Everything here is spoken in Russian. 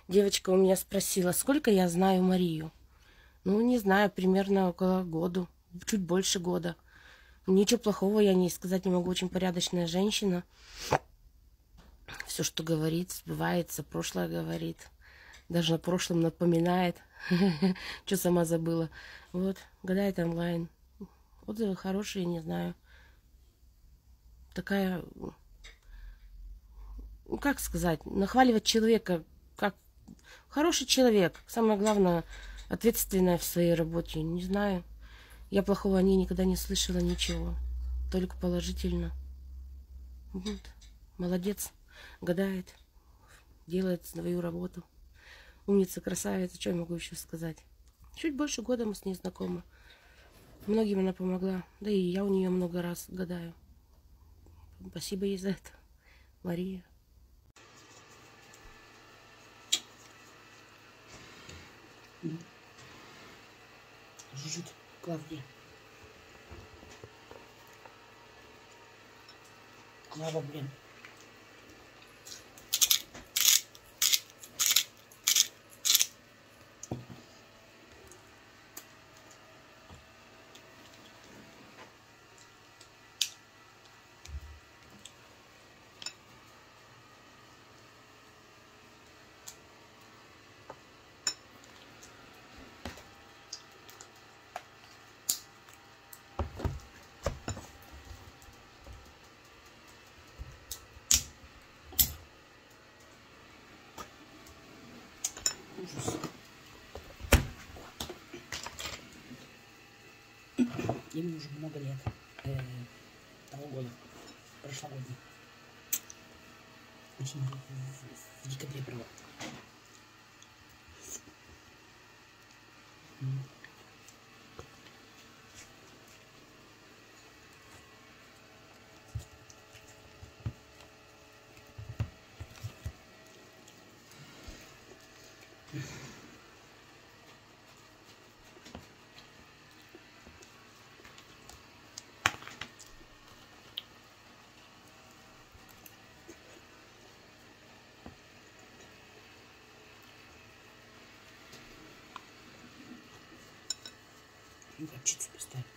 Девочка у меня спросила, сколько я знаю Марию. Ну, не знаю, примерно около года, чуть больше года. Ничего плохого я не сказать не могу, очень порядочная женщина. Все, что говорит, сбывается, прошлое говорит. Даже о прошлом напоминает. Что сама забыла. Вот, гадает онлайн. Отзывы хорошие, не знаю. Такая, ну как сказать, нахваливать человека, как хороший человек. Самое главное, ответственная в своей работе. Не знаю. Я плохого о ней никогда не слышала ничего. Только положительно. Вот. Молодец. Гадает. Делает свою работу. Умница, красавица. Что я могу еще сказать? Чуть больше года мы с ней знакомы. Многим она помогла. Да и я у нее много раз гадаю. Спасибо ей за это. Мария. Жужжит Клавдия. Клава, блин. Ужас. Ему уже много лет. Того года. Прошлогодний. Очень в декабре было. Горчицу поставь.